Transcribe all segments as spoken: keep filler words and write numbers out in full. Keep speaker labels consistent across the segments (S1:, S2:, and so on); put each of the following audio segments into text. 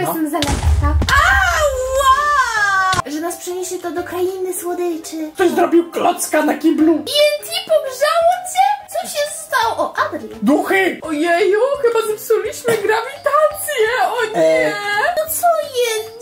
S1: jestem zalewka. Ała! Że nas przeniesie to do krainy słodyczy.
S2: Ktoś zrobił klocka na kiblu.
S1: T N T pogrzało cię? Co się stało? O, Adrian.
S2: Duchy!
S3: Ojeju, chyba zepsuliśmy grawitację, o nie!
S1: No co jest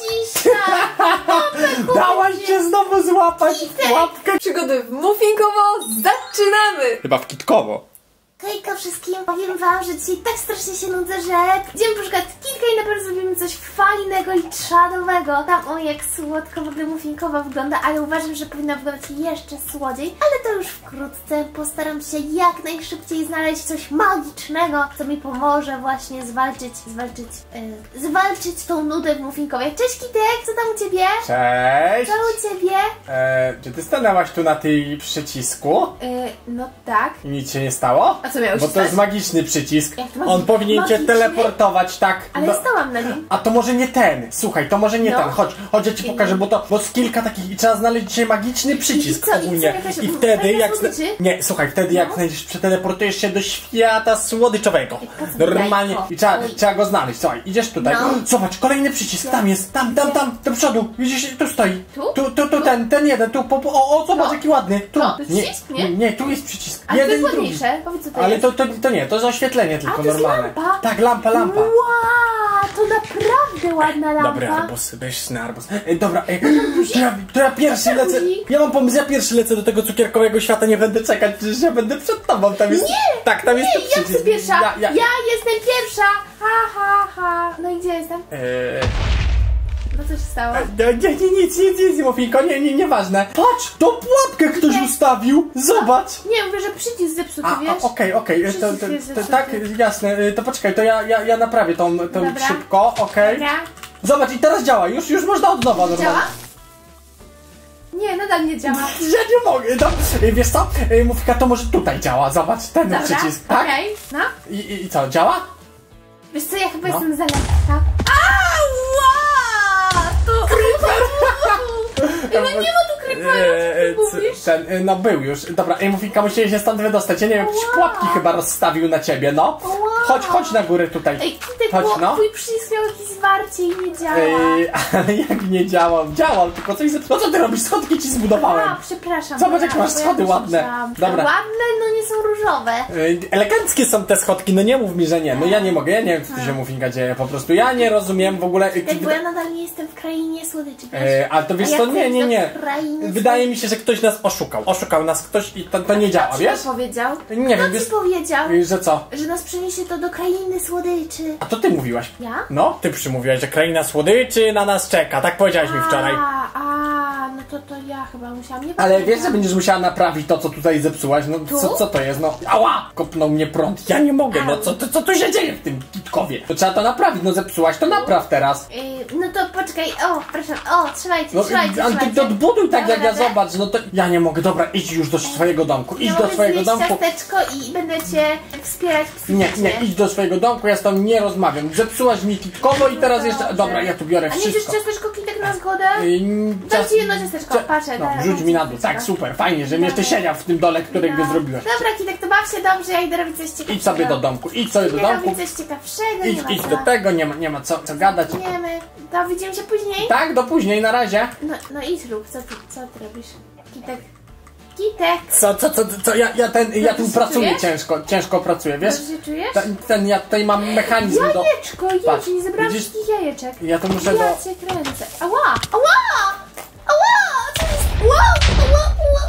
S1: dzisiaj?
S2: Dałaś się znowu złapać w łapkę.
S3: Przygody w Muffinkowo zaczynamy!
S2: Chyba w kitkowo.
S1: Hejka wszystkim, powiem wam, że dzisiaj tak strasznie się nudzę, że idziemy poszukać kitka i na pewno zrobimy coś fajnego i czadowego. Tam o jak słodko w ogóle muffinkowa wygląda, ale uważam, że powinna wyglądać jeszcze słodziej. Ale to już wkrótce. Postaram się jak najszybciej znaleźć coś magicznego, co mi pomoże właśnie zwalczyć, zwalczyć, yy, zwalczyć tą nudę w muffinkowie. Cześć Kitek, co tam u ciebie?
S2: Cześć!
S1: Co u ciebie?
S2: Eee, czy ty stanęłaś tu na tej przycisku?
S1: Yy, no tak.
S2: I nic się nie stało?
S1: A co miało się
S2: Bo to
S1: stać?
S2: jest magiczny przycisk.
S1: Jak to
S2: On
S1: magi-
S2: powinien cię
S1: magiczny?
S2: teleportować, tak.
S1: Ale
S2: no.
S1: stałam na nim.
S2: A to może nie ten. Słuchaj, to może nie
S1: No.
S2: ten. Chodź, chodź, ja ci pokażę, bo to bo z kilka takich i trzeba znaleźć dzisiaj magiczny przycisk
S1: I co, i
S2: ogólnie.
S1: co, jakaś-
S2: I wtedy
S1: fajna
S2: jak zna...
S1: słodyczy?
S2: Nie, słuchaj, wtedy jak
S1: No.
S2: znajdziesz, przeteleportujesz się do świata słodyczowego.
S1: po co
S2: Normalnie.
S1: jajko?
S2: I trzeba,
S1: Oj.
S2: trzeba go znaleźć. Słuchaj, idziesz tutaj.
S1: No.
S2: Zobacz, kolejny przycisk. Tam jest, tam, tam, tam, do przodu. Widzisz, tu stoi.
S1: Tu?
S2: Tu, tu, tu ten, ten jeden, tu, po, po, o, o, zobacz
S1: No.
S2: jaki ładny. Tu.
S1: No, to jest przycisk, nie?
S2: nie, tu jest przycisk.
S1: A to jest
S2: jeden i drugi.
S1: ładniejsze. Powiedz co to
S2: Ale
S1: jest.
S2: to, to, to nie, to jest oświetlenie tylko
S1: A, to jest
S2: normalne.
S1: lampa?
S2: Tak, lampa, lampa.
S1: Wow, to naprawdę ładna lampa.
S2: Dobry arbus, pyszny arbus. Ej, dobra, ej, to ja, to ja pierwszy
S1: Proszę,
S2: lecę.
S1: guzik.
S2: Ja mam pomysł, ja pierwszy lecę do tego cukierkowego świata, nie będę czekać, przecież ja będę przed tobą. Tam jest.
S1: Nie!
S2: Tak, tam jest
S1: Nie,
S2: to
S1: ja
S2: przycisk.
S1: chcę pierwsza.
S2: Ja, ja.
S1: Ja jestem pierwsza. Ha, ha, ha. No i gdzie jestem?
S2: Eee,
S1: No co się stało?
S2: nie, nie, nie, nic, nic, nic, Muffinko, nie, nie, nieważne. Patrz, tą pułapkę ktoś
S1: Nie.
S2: ustawił. Zobacz.
S1: Nie, mówię, że przycisk zepsuty,
S2: A,
S1: wiesz?
S2: a, okej, okej, to,
S1: Przycisk
S2: to,
S1: jest
S2: to,
S1: zepsuty.
S2: tak, jasne, y, to poczekaj, to ja, ja, ja naprawię tą, tą
S1: Dobra.
S2: szybko, okej.
S1: Dobra.
S2: Zobacz, i teraz działa, już, już można od nowa normalnie.
S1: Działa? Nie, nadal nie działa.
S2: Ja nie mogę, no, y, wiesz co, y, Muffinka, to może tutaj działa, zobacz, ten
S1: Dobra,
S2: przycisk, tak?
S1: okej, no.
S2: I, i, I co, działa?
S1: Wiesz co, ja chyba
S2: No.
S1: jestem zalewka. Ała! To... Ej, no nie ma tu creepera,
S2: Eee,
S1: co
S2: c-
S1: ty mówisz?
S2: ten, y, no był już, dobra, ej, Muffinka, musimy się stąd wydostać, ja nie wiem, jakieś
S1: Ała.
S2: pułapki chyba rozstawił na ciebie, no.
S1: Ała.
S2: Chodź, chodź na górę tutaj.
S1: Ej, Kitek,
S2: Chodź,
S1: bo
S2: no.
S1: twój przycisk miał jakieś zwarcie i nie działa.
S2: Ej, ale jak nie działał, działał, tylko coś zepsuł. No co ty robisz? Schodki ci zbudowałem.
S1: A, przepraszam.
S2: Zobacz, jak
S1: dobra,
S2: masz
S1: bo ja
S2: schody
S1: też
S2: ładne.
S1: myślałam.
S2: Dobra.
S1: Ładne, no nie są różowe.
S2: Ej, eleganckie są te schodki, no nie mów mi, że nie. No ja nie mogę, ja nie wiem, co tu się Muffinka dzieje, po prostu ja nie rozumiem w ogóle.
S1: Tak, bo ja nadal nie jestem w krainie słodyczy, wiesz?
S2: Ej, ale to wiesz
S1: A ja
S2: co,
S1: chcę
S2: nie,
S1: iść
S2: nie,
S1: do
S2: nie.
S1: krainy
S2: Wydaje mi się, że ktoś nas oszukał. Oszukał nas ktoś i to, to nie działa,
S1: Kto
S2: wiesz?
S1: ci to powiedział?
S2: Nie
S1: Kto
S2: wiem,
S1: ci
S2: wiesz,
S1: powiedział,
S2: że co?
S1: że nas przeniesie to do krainy słodyczy?
S2: A to ty mówiłaś.
S1: Ja?
S2: No, ty przymówiłaś, że kraina słodyczy na nas czeka, tak powiedziałaś mi wczoraj.
S1: A, a, no to to ja chyba musiałam nie
S2: Ale wiesz, że
S1: pamiętam.
S2: będziesz musiała naprawić to, co tutaj zepsułaś. No
S1: Tu?
S2: co, co to jest? No ała! Kopnął mnie prąd. Ja nie mogę, no co, co, co tu się dzieje w tym kitkowie? To trzeba to naprawić, no zepsułaś, to napraw teraz.
S1: Yy, no to poczekaj, o, proszę, o, trzymajcie,
S2: No
S1: trzymajcie,
S2: ale ty
S1: trzymajcie.
S2: to odbuduj tak
S1: Dam
S2: jak ja,
S1: radę?
S2: zobacz, no to ja nie mogę, dobra, idź już do swojego domku, idź
S1: Ja
S2: do
S1: mogę
S2: swojego
S1: zjeść
S2: domku.
S1: ciasteczko i będę cię wspierać
S2: Nie,
S1: psychicznie.
S2: nie, idź do swojego domku, ja z tobą nie rozmawiam. Zepsułaś mi kitkowo i teraz jeszcze...
S1: Dobrze.
S2: Dobra, ja tu biorę
S1: A nie chcesz
S2: wszystko.
S1: ciasteczko Kitek na zgodę?
S2: Ym,
S1: Dam
S2: ciast-
S1: ci jedno ciasteczko,
S2: Cia-
S1: patrzę,
S2: No,
S1: daj,
S2: rzuć
S1: daj
S2: mi na dół,
S1: ciasteczko.
S2: tak, super, fajnie, że jeszcze siedział w tym dole, którego
S1: No.
S2: zrobiłaś.
S1: Dobra, Kitek, to baw się dobrze, ja idę robić coś ciekawszego.
S2: Idź sobie do domku, idź sobie do
S1: Idę
S2: domku,
S1: robić coś ciekawszego,
S2: idź,
S1: nie ma
S2: idź
S1: co.
S2: do tego, nie ma, nie ma co, co gadać.
S1: Wiemy. To widzimy się później?
S2: Tak, do później, na razie.
S1: No, no idź rób, co ty, co ty robisz? Kitek. Kitek!
S2: Co, co, co, co, ja, ja ten, ja tu
S1: Dobrze się
S2: pracuję
S1: czujesz?
S2: ciężko, ciężko pracuję, wiesz?
S1: Dobrze się czujesz?
S2: Ten, ten, ja tutaj mam mechanizm do...
S1: Jajeczko,
S2: Patrz,
S1: jedź, nie zebrałam
S2: widzisz?
S1: wszystkich jajeczek.
S2: Ja to muszę do...
S1: Ja cię kręcę. Ała! Ała! Ała! Co jest? Ła! Ała! Ała!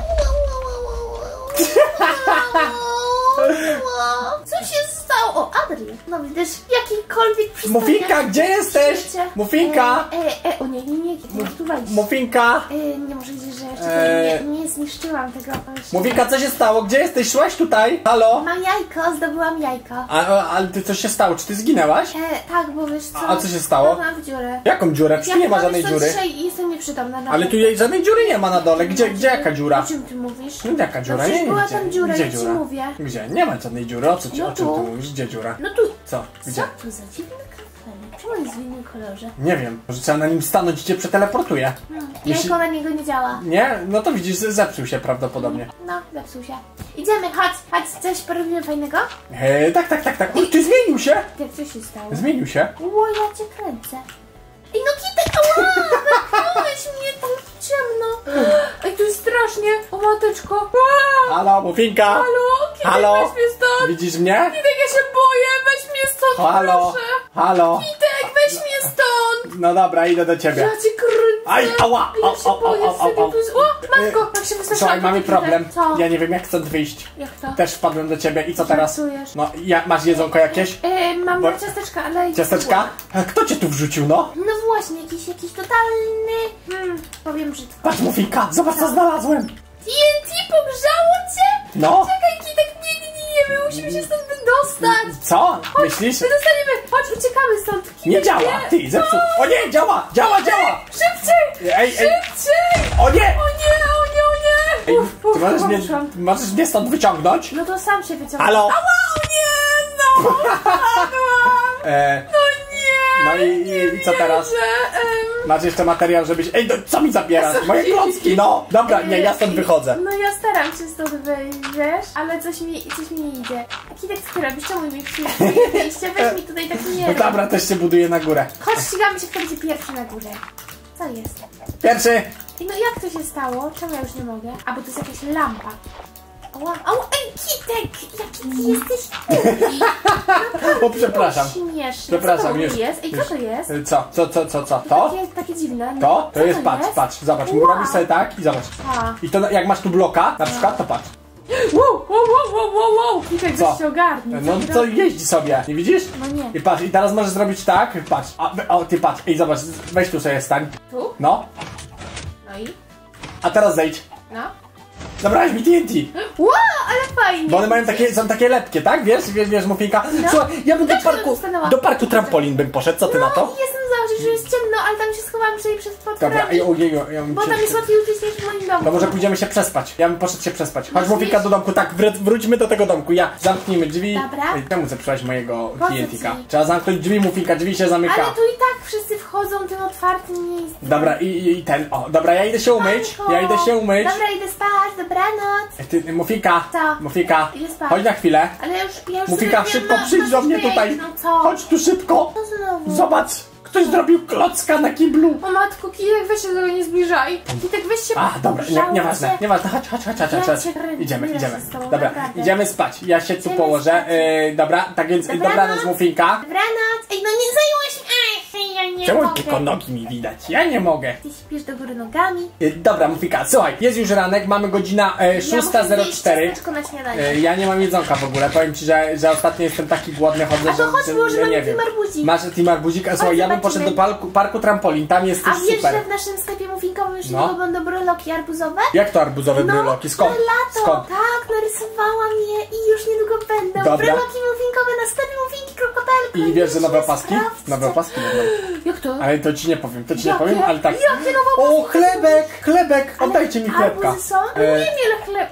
S1: Ała! Ała! Ała! Co się stało? O, Adrian. No widzisz, jakikolwiek przystanie.
S2: Muffinka, gdzie jesteś? Muffinka!
S1: E, e, e, o nie, nie, nie, nie, tu wejść.
S2: Muffinka!
S1: E, nie może gdzieś, że jeszcze
S2: E.
S1: nie, nie zniszczyłam tego.
S2: Muffinka, co się stało? Gdzie jesteś? Szłaś tutaj? Halo?
S1: Mam jajko, zdobyłam jajko.
S2: A, a, ale ty, co się stało? Czy ty zginęłaś?
S1: E, tak, bo wiesz co?
S2: A- a co się stało?
S1: Mam w dziurę.
S2: Jaką dziurę? Przecież tu nie ma żadnej dziury.
S1: Dzisiaj jestem nieprzytomna na
S2: Ale tu jej żadnej dziury nie ma na dole. Gdzie, gdzie jaka dziura?
S1: O czym ty mówisz?
S2: No jaka dziura?
S1: No przecież
S2: Nie, nie,
S1: była
S2: gdzie?
S1: tam dziura,
S2: Gdzie
S1: ja ci
S2: dziura?
S1: mówię.
S2: Gdzie? Nie ma żadnej dziury. O, co ci,
S1: No
S2: o czym ty
S1: tu.
S2: mówisz? Gdzie dziura?
S1: No tu.
S2: Co? Gdzie?
S1: Co to za dziwny kafelek? Czemu jest w innym kolorze?
S2: Nie wiem. Może trzeba na nim stanąć i cię przeteleportuje.
S1: No,
S2: Jeśli-
S1: jajko na niego nie działa.
S2: Nie? No to widzisz, zepsuł się prawdopodobnie.
S1: No, zepsuł się. Idziemy, chodź, chodź, coś porobimy fajnego?
S2: E, tak, tak, tak, tak. Oj, ty zmienił się!
S1: Jak co się stało?
S2: Zmienił się.
S1: Ło, ja cię kręcę. Ej, no Kitek, ała! Zamknąłeś mnie, tam ciemno.
S3: Ej, tu jest strasznie. O mateczko.
S2: Halo, Mufinka!
S3: Halo, Kitek,
S2: Halo?
S3: weź mnie stąd.
S2: Widzisz mnie?
S3: Kitek, ja się boję, weź mnie stąd,
S2: Halo,
S3: proszę.
S2: halo.
S3: Kitek, weź mnie stąd.
S2: No dobra, idę do ciebie.
S3: Ja cię kręcę.
S2: Aj, ała,
S3: Ja
S2: au,
S3: się
S2: au,
S3: boję,
S2: au, au,
S3: serio,
S2: au.
S3: tu jest... O, matko, jak się wystraszyłam.
S2: Słuchaj, mamy
S3: Kitek.
S2: problem.
S1: Co?
S2: Ja nie wiem, jak stąd wyjść.
S1: Jak to?
S2: Też wpadłem do ciebie i co teraz?
S1: Żartujesz?
S2: No, ja, masz jedzonko jakieś?
S1: E, mam
S2: Bo-
S1: Bo... ciasteczka, ale...
S2: Ciasteczka? A kto cię tu wrzucił, no?
S1: No właśnie, jakiś, jakiś totalny... Hmm, powiem brzydko.
S2: Patrz, Mufinka, zobacz co znalazłem.
S1: T N T pogrzało cię?
S2: No.
S1: Czekaj, Kitek, nie, nie, nie, nie, my musimy się stąd wydostać.
S2: Co? Myślisz?
S1: Wydostaniemy, chodź, uciekamy stąd. Kitek,
S2: Nie działa, ty, zepsuł. O nie, działa, działa, działa.
S1: Szybciej!
S2: Ej, ej,
S1: Szybciej!
S2: o nie.
S1: O nie, o nie, o nie!
S2: Ej,
S1: Uf, uf,
S2: ty możesz mnie,
S1: poszłam.
S2: możesz mnie stąd wyciągnąć?
S1: No to sam się wyciągnął.
S2: Halo?
S1: O nie, no!
S2: E,
S3: No nie.
S2: no i, i, i co teraz?
S3: Że, em,
S2: Masz jeszcze materiał, żebyś... Ej, no, co mi zabierasz? Moje klocki, no! Dobra, nie, ja stąd wychodzę.
S1: No ja staram się stąd wyjść, wiesz? Ale coś mi, coś mi nie idzie. A Kitek, co ty robisz? Czemu mi przyjdzie wyjście? Weź mi tutaj tak nie
S2: No
S1: rób.
S2: dobra, też się buduję na górę.
S1: Chodź, ścigamy się, kto będzie pierwszy na górę. Co jest?
S2: Pierwszy!
S1: Ej, no jak to się stało? Czemu ja już nie mogę? A, bo to jest jakaś lampa. Ała, ała, ej, Kitek! Jaki ty jesteś głupi!
S2: O, przepraszam.
S1: Śmieszne.
S2: Przepraszam,
S1: co to
S2: już.
S1: jest? Ej, co
S2: już.
S1: to jest?
S2: Co? Co, co, co, co? To?
S1: Takie, takie dziwne. No.
S2: To? To
S1: Co
S2: jest, patrz, patrz, zobacz.
S1: Wow.
S2: Robisz sobie tak i zobacz.
S1: A.
S2: I to na- jak masz tu bloka, na przykład, to patrz.
S3: wow, wow, wow, wow, wow, wow.
S1: Kitek,
S2: Co?
S1: weź się ogarnij.
S2: No
S1: ty
S2: to
S1: robisz?
S2: jeździ sobie, nie widzisz?
S1: No nie.
S2: I patrz, i teraz możesz zrobić tak, patrz. A, wy- o, ty patrz, ej, zobacz, weź tu sobie stań.
S1: Tu?
S2: No,
S1: No i?
S2: a teraz zejdź.
S1: No.
S2: Zabrałeś mi T N T.
S1: Wow, ale fajnie.
S2: Bo one mają takie, są takie lepkie, tak? Wiesz, wiesz, wiesz, Mufinka? Słuchaj, ja bym do
S1: Dlaczego
S2: parku,
S1: dostanęła?
S2: do parku trampolin bym poszedł, co ty na to?
S1: No, jestem założyć, że jest ciemno, ale tam się schowałam sobie przed potworami.
S2: Dobra, ej, ojeju, ja bym
S1: Bo
S2: cię-
S1: tam jest łatwiej uczyć niż w moim domu.
S2: No może pójdziemy się przespać. Ja bym poszedł się przespać. Chodź,
S1: Myślisz?
S2: Mufinka, do domku, tak, wr- wróćmy do tego domku. Ja, zamknijmy drzwi.
S1: Dobra.
S2: Ej, czemu zepsułaś mojego
S1: Po co
S2: T N T ka?
S1: ci?
S2: Trzeba zamknąć drzwi, Mufinka, drzwi się zamyka.
S1: Ale tu i tak wszyscy wchodzą tym otwartym miejscem.
S2: Dobra, i, i i ten, o, dobra, ja idę się umyć.
S1: Spajko.
S2: Ja idę się umyć.
S1: Dobra, idę spać, dobranoc.
S2: Ej, Ty, Mufinka,
S1: Co?
S2: Mufinka,
S1: Idę spać.
S2: chodź na chwilę.
S1: Ale ja już, ja już
S2: Mufinka,
S1: sobie
S2: szybko
S1: wiem, no,
S2: przyjdź do mnie
S1: no,
S2: tutaj.
S1: No co?
S2: Chodź tu szybko.
S1: Co znowu?
S2: Zobacz, ktoś zrobił klocka na kiblu.
S3: O matko, Kitek, weź się do tego nie zbliżaj.
S1: Kitek, weź się
S2: A, dobra, nie,
S1: pogrzało
S2: nieważne,
S1: cię.
S2: nieważne, chodź, chodź, chodź, chodź,
S1: Ja
S2: chodź, chodź.
S1: cię kręcę,
S2: Idziemy,
S1: ile
S2: idziemy.
S1: się stało,
S2: Dobra,
S1: naprawdę.
S2: idziemy spać. Ja się tu
S1: Idziemy
S2: położę.
S1: spać.
S2: Yy, dobra, tak więc
S1: Dobranoc.
S2: dobranoc, Mufinka.
S1: Dobranoc. Ej, no nie zajęłaś... Ej, ja nie
S2: Czemu
S1: mogę.
S2: tylko nogi mi widać? Ja nie mogę.
S1: Ty śpisz do góry nogami.
S2: Yy, dobra, Mufinka, słuchaj, jest już ranek, mamy godzina e, szósta zero cztery.
S1: Ja na śniadanie.
S2: E, ja nie mam jedzonka w ogóle, powiem ci, że, że ostatnio jestem taki głodny, chodzę,
S1: A to
S2: że,
S1: chodź,
S2: że
S1: może
S2: ja
S1: mamy
S2: nie wiem.
S1: team arbuzik.
S2: Masz team arbuzik? A słuchaj, ja bym
S1: zobaczymy.
S2: poszedł do parku, parku trampolin, tam jest
S1: A
S2: coś
S1: wiesz,
S2: super.
S1: że w naszym sklepie muffinkowym już
S2: No.
S1: niedługo będą breloki arbuzowe?
S2: Jak to arbuzowe
S1: No,
S2: bryloki? Skąd?
S1: na lato.
S2: Skąd?
S1: Tak, narysowałam je i już niedługo będą.
S2: Dobra.
S1: Breloki muffinkowe na sklepie muffinki kropka p l.
S2: I wiesz, że nowe opaski?
S1: Sprawdźcie.
S2: Nowe opaski będą.
S1: Jak to?
S2: Ale to ci nie powiem, to ci nie
S1: Jakie?
S2: powiem, ale tak.
S1: Jakie nowe
S2: O,
S1: opaski?
S2: chlebek, chlebek,
S1: Ale
S2: oddajcie mi chlebka.
S1: Arbuzy są? No
S2: E,
S1: nie wiem, chleb.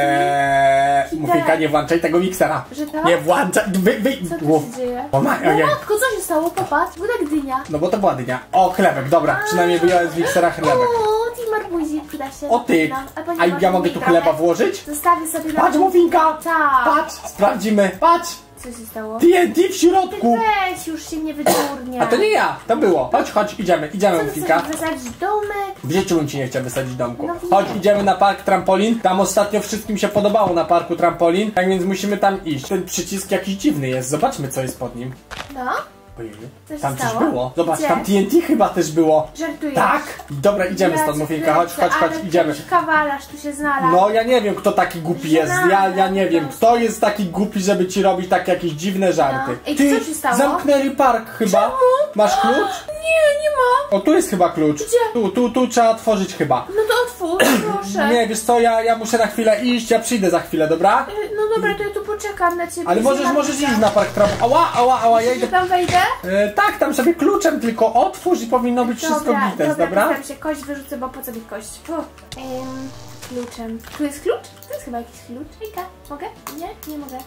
S2: Eee,
S1: Kitek.
S2: Mufinka, nie włączaj tego miksera.
S1: Że tak?
S2: Nie włączaj, wy, wy,
S1: Co tu
S2: Ło.
S1: się dzieje?
S2: O, ma,
S1: No
S2: ojej.
S1: matko, co się stało? Popatrz, budek dynia.
S2: No bo to była dynia. O, chlebek, dobra, przynajmniej wyjąłem z miksera chlebek.
S1: O, team arbuzik przyda się.
S2: O ty,
S1: No, albo nie
S2: a
S1: może
S2: ja mogę tu
S1: być
S2: chleba
S1: trochę.
S2: włożyć?
S1: Zostawię sobie na...
S2: Patrz, Mufinka!
S1: Tak.
S2: Patrz, sprawdzimy, patrz!
S1: Co się stało?
S2: T N T w środku!
S1: Weź, już się nie wydurnia.
S2: A to nie ja, to było. Chodź, chodź, idziemy, idziemy,
S1: Co ty
S2: Mufinka.
S1: chcesz wysadzić domek?
S2: W życiu bym ci nie chciał wysadzić domku.
S1: No wiem.
S2: Chodź, idziemy na park trampolin. Tam ostatnio wszystkim się podobało na parku trampolin, tak więc musimy tam iść. Ten przycisk jakiś dziwny jest, zobaczmy co jest pod nim.
S1: No,
S2: Ojej,
S1: Coś
S2: tam coś
S1: stało?
S2: było. Zobacz,
S1: Gdzie?
S2: tam T N T chyba też było.
S1: żartujesz.
S2: Tak? Dobra, idziemy
S1: Ja
S2: stąd,
S1: cię
S2: Mufinka, chodź,
S1: kręcę,
S2: chodź, chodź,
S1: ale
S2: idziemy.
S1: jakiś kawalarz tu się znalazł.
S2: No ja nie wiem, kto taki głupi jest. Ja, ja nie wiem, kto jest taki głupi, żeby ci robić takie jakieś dziwne żarty.
S1: No. Ej,
S2: Ty,
S1: co się stało?
S2: zamknęli park chyba.
S1: Czemu?
S2: Masz klucz?
S3: Nie, nie ma.
S2: O, tu jest chyba klucz.
S1: Gdzie?
S2: Tu, tu, tu trzeba otworzyć chyba.
S1: No to otwórz, proszę.
S2: Nie, wiesz co, ja, ja muszę na chwilę iść, ja przyjdę za chwilę, dobra?
S1: Y, No dobra, to ja tu poczekam na ciebie.
S2: Ale możesz,
S1: Zima
S2: możesz
S1: duża.
S2: iść na park tram. Ała, ała, ała, ja
S1: Czy
S2: idę.
S1: tam wejdę?
S2: E, tak, tam sobie kluczem tylko otwórz i powinno być wszystko
S1: Dobra,
S2: gites,
S1: dobra,
S2: dobra?
S1: postaram się kość wyrzucę, bo po co mi kość? Fu. Ym, kluczem. Tu jest klucz? To jest chyba jakiś klucz. Hejka, mogę? Nie? Nie mogę.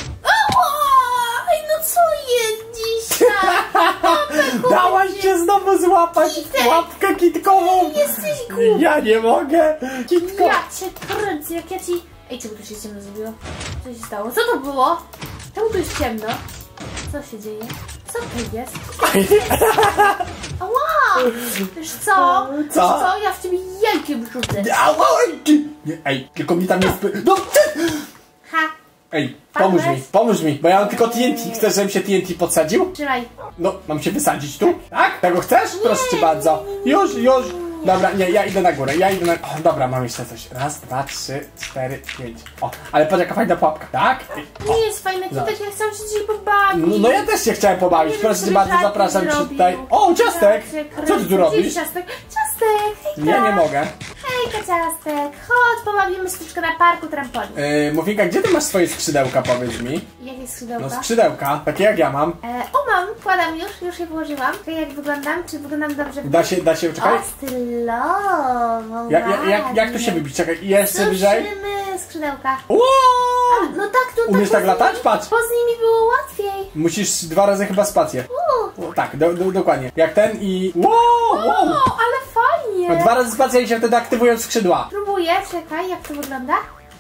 S1: Ała! Ej, no co jest dzisiaj?
S2: Dałaś się znowu złapać
S1: Kitek!
S2: w łapkę kitkową!
S1: Jesteś głupi.
S2: Ja nie mogę! Kitko!
S1: Ja cię kręcę, jak ja ci... Ej, czemu tu się ciemno zrobiło? Co się stało? Co to było? Czemu tu jest ciemno? Co się dzieje? Co to jest? Ała! Wiesz co? Wiesz
S2: Co?
S1: co? Ja w ciebie jajkiem rzucę.
S2: Ała, ej, ty. Nie, ej, tylko mi tam nie sp... No ty!
S1: Ha,
S2: Ej, pomóż
S1: Padłeś?
S2: mi, pomóż mi, bo ja mam tylko T N T. Chcesz, żebym się T N T podsadził?
S1: trzymaj.
S2: No, mam się wysadzić tu? Tak? Tego chcesz? Proszę cię bardzo. Już, już. Dobra, nie, ja idę na górę, ja idę na... O, dobra, mam jeszcze coś. Raz, dwa, trzy, cztery, pięć. O, ale patrz jaka fajna pułapka, tak? O.
S1: Nie jest fajne, Kitek, ja chcę się dzisiaj pobawić.
S2: No, no ja też się chciałem pobawić,
S1: Nie
S2: proszę
S1: wiem,
S2: cię bardzo,
S1: żadnych
S2: zapraszam cię
S1: zrobił.
S2: tutaj. O, ciastek! Co ty tu
S1: Gdzie
S2: robisz?
S1: jest ciastek? Ciastek, hejka.
S2: Nie, nie mogę.
S1: Hejka, ciastek. Chodź, pobawimy się troszkę na parku trampolin.
S2: Yy, Mufinka, gdzie ty masz swoje skrzydełka, powiedz mi?
S1: Jakie skrzydełka?
S2: No skrzydełka, takie jak ja mam.
S1: E, o, mam, wkładam już, już je włożyłam. Czekaj, jak wyglądam? Czy wyglądam dobrze?
S2: Da się, da się, czekaj.
S1: O, stylowo,
S2: Ja, ja, jak, jak to się wybić? Czekaj, jeszcze wyżej.
S1: Suszymy skrzydełka.
S2: Wow!
S1: A, no tak, tu
S2: Umiesz
S1: bo
S2: tak
S1: z
S2: latać?
S1: nimi-
S2: Patrz.
S1: Bo z nimi było łatwiej.
S2: Musisz dwa razy chyba spację.
S1: Uuu.
S2: O, tak, do, do, dokładnie. Jak ten i... Wow! wow.
S1: O, ale fajnie.
S2: No, dwa razy spacja i się wtedy aktywują skrzydła.
S1: Próbuję, czekaj, jak to wygląda?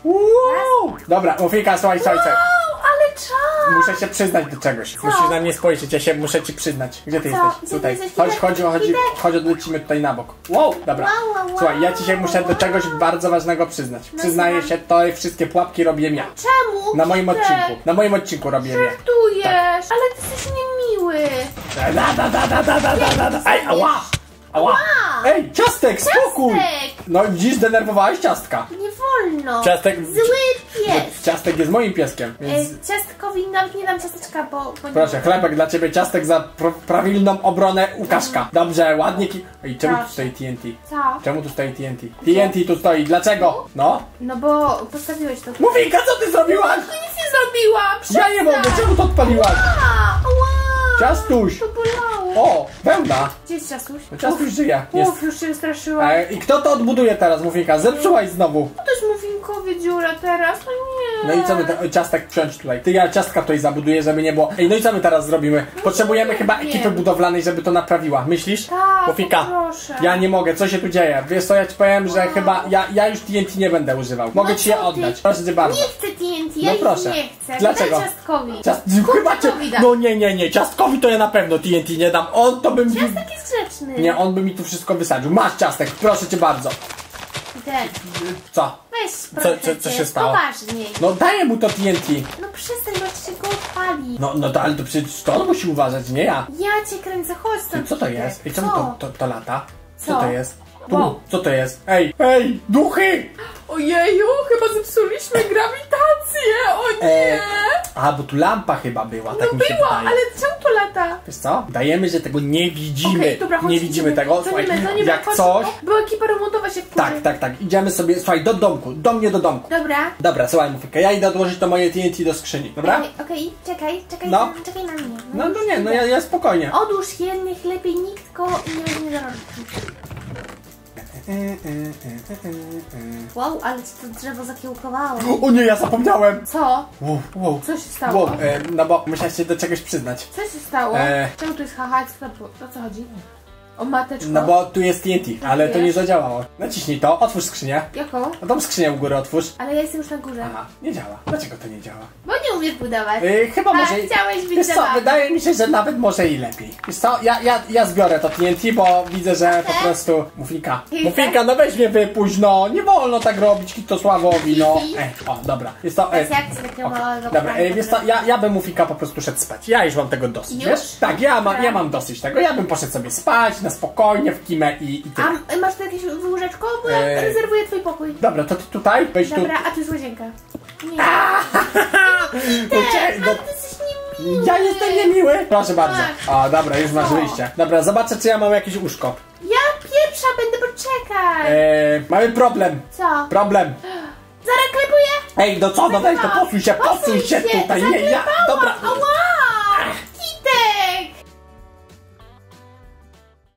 S2: Wow! Dobra, Mufinka, słuchaj, słuchaj, słuchaj.
S1: Wow, ale czas.
S2: Muszę się przyznać do czegoś. Musisz na mnie spojrzeć, ja się muszę ci przyznać. Gdzie ty
S1: Co?
S2: jesteś?
S1: Gdzie ty
S2: Tutaj.
S1: jesteś?
S2: Chodź,
S1: Kitek,
S2: chodź, chodź,
S1: Kitek.
S2: chodź, odlecimy tutaj na bok. Wow, dobra.
S1: Wow, wow, wow.
S2: Słuchaj, ja ci się muszę do czegoś bardzo ważnego przyznać.
S1: No
S2: Przyznaję
S1: co?
S2: się, to wszystkie pułapki robię ja.
S1: Czemu?
S2: Na moim
S1: Kitek?
S2: odcinku. Na moim odcinku robię ja.
S1: Żartujesz,
S2: Tak.
S1: ale ty jesteś niemiły.
S2: Da, da, da, da, da, da, da, da. Ej, ała! Ała! Ej, ciastek, spokój!
S1: Ciastek.
S2: No dziś zdenerwowałeś ciastka.
S1: Nie wolno.
S2: Ciastek-
S1: Zły pies.
S2: Ciastek jest moim pieskiem,
S1: E,
S2: więc...
S1: ciastkowi nawet nie dam ciasteczka, bo... bo nie-
S2: Proszę, chlebek dla ciebie, ciastek za pr prawilną obronę Łukaszka. Dobrze, ładnie ki... Ej, czemu tu
S1: Proszę.
S2: stoi T N T?
S1: Co?
S2: Czemu tu stoi T N T? T N T tu stoi, dlaczego? No?
S1: No bo postawiłeś to.
S2: Mufinka, co ty zrobiłaś?
S1: Nic nie zrobiłam!
S2: Ja nie mogę, czemu to odpaliłaś?
S1: A, ała!
S2: Ciastuś!
S1: To bolało!
S2: O, wełna!
S1: Gdzie jest ciastuś?
S2: No ciastuś żyje. Jest.
S1: Uf, już się wystraszyłam.
S2: E, I kto to odbuduje teraz, Mufinka? Zepsułaś znowu.
S1: To jest Mufinkowi dziura teraz, no nie.
S2: No i co my, te, ciastek wsiądź tutaj. Ty, ja ciastka tutaj zabuduję, żeby nie było... Ej, no i co my teraz zrobimy? Potrzebujemy
S1: nie
S2: chyba
S1: wiem.
S2: ekipy budowlanej, żeby to naprawiła. Myślisz?
S1: Tak,
S2: Mufinka,
S1: proszę.
S2: ja nie mogę, co się tu dzieje? Wiesz co, ja ci powiem, że chyba ja, ja już T N T nie będę używał. Mogę
S1: No
S2: ci je
S1: co ty?
S2: oddać. Proszę cię bardzo.
S1: Nie chcę T N T,
S2: No
S1: ja ich
S2: proszę.
S1: nie chcę.
S2: Dlaczego?
S1: Daj ciastkowi.
S2: Ciast... Chyba cię...
S1: Ciastkowi dam.
S2: No nie, nie, nie, ciastkowi to ja na pewno T N T nie dam. On to bym...
S1: Ciastek jest grzeczny.
S2: Nie, on by mi tu wszystko wysadził. Masz ciastek, proszę cię bardzo.
S1: Idę.
S2: Co?
S1: Weź, proszę
S2: co- co
S1: cię,
S2: się stało?
S1: Poważniej.
S2: No daję mu to T N T.
S1: No przestań, bo ci się go odpali.
S2: No, no to, ale to przecież to on musi uważać, nie ja.
S1: Ja cię kręcę, chodź
S2: Ty,
S1: stąd.
S2: co to
S1: Kitek.
S2: jest? Ej, czemu
S1: Co?
S2: to, to, to lata? Co,
S1: Co?
S2: to jest?
S1: Wow.
S2: U, co to jest? Ej, ej, duchy!
S3: Ojeju, chyba zepsuliśmy grawitację, o nie!
S2: E, a, bo tu lampa chyba była, tak mi się
S3: Była,
S2: wydaje.
S3: ale czemu to lata?
S2: Wiesz co? Dajemy, że tego nie widzimy.
S3: Okej, dobra, chodź,
S2: nie widzimy
S3: idziemy.
S2: tego. Słuchaj,
S3: Dzwonimy, dzwonimy,
S2: jak
S3: chodź,
S2: coś...
S3: Bo ekipa remontowa się wkurzy.
S2: Tak, tak, tak. Idziemy sobie, słuchaj, do domku. Do mnie do domku.
S1: Dobra.
S2: Dobra, słuchaj, Mufinka, ja idę odłożyć to moje T N T do skrzyni, dobra?
S1: Okej, okej, czekaj, czekaj,
S2: No.
S1: na, czekaj na mnie.
S2: No, no nie, no ja, ja spokojnie.
S1: Odłóż je, niech lepiej nikt go nie będzie dorobić. Wow, ale ci to drzewo zakiełkowało.
S2: O nie, ja zapomniałem!
S1: Co?
S2: Wow, wow.
S1: Co się stało?
S2: Wow, e, no bo musiałem się do czegoś przyznać.
S1: Co się stało?
S2: E.
S1: Czemu tu jest haha? Co to, o co chodzi? O mateczko?
S2: No bo tu jest T N T, ale to nie
S1: wiesz?
S2: zadziałało. Naciśnij to, otwórz skrzynię.
S1: Jaką?
S2: A tą skrzynię u góry otwórz.
S1: Ale ja jestem już na górze.
S2: Aha, nie działa. Dlaczego to nie działa?
S1: Bo nie umiesz budować.
S2: Yy, chyba
S1: A,
S2: może...
S1: chciałeś być
S2: Wiesz co,
S1: zabawny.
S2: wydaje mi się, że nawet może i lepiej. Wiesz co, ja, ja, ja zbiorę to T N T, bo widzę, że po
S1: Okej.
S2: prostu... Mufinka,
S1: Okej.
S2: Mufinka, no weź mnie wypuść, no. Nie wolno tak robić Kitosławowi, no.
S1: Okej.
S2: Ej, o, dobra. Jest to...
S1: Teraz
S2: e,
S1: jak z takiego
S2: okej.
S1: małego
S2: Dobra,
S1: pranka
S2: ej, wiesz co,
S1: zrobić?
S2: ja, ja bym Mufinka po prostu szedł spać. Ja już mam tego dosyć,
S1: Już?
S2: wiesz? Tak, ja mam, ja
S1: Dobra.
S2: mam dosyć tego. Ja bym poszedł sobie spać, na spokojnie, w kimę i, i tyle.
S1: A m- masz tu jakieś łóżeczko? Bo ja
S2: E.
S1: rezerwuję twój pokój.
S2: Dobra, to ty tutaj, wejdź tu.
S1: Dobra, a tu jest łazienka. Nie.
S2: No, cze- no,
S1: Ale ty jesteś niemiły.
S2: ja jestem niemiły. Proszę bardzo.
S1: Tak.
S2: O, dobra, już masz
S1: Co?
S2: wyjście. Dobra, zobaczę, czy ja mam jakieś łóżko.
S1: Ja pierwsza będę, poczekaj.
S2: Eee, mamy problem.
S1: Co?
S2: Problem.
S1: Zareklepuję?
S2: Ej, no co, no weź, to posuń się, posuń się tutaj. Nie, ja, dobra.
S1: Ała!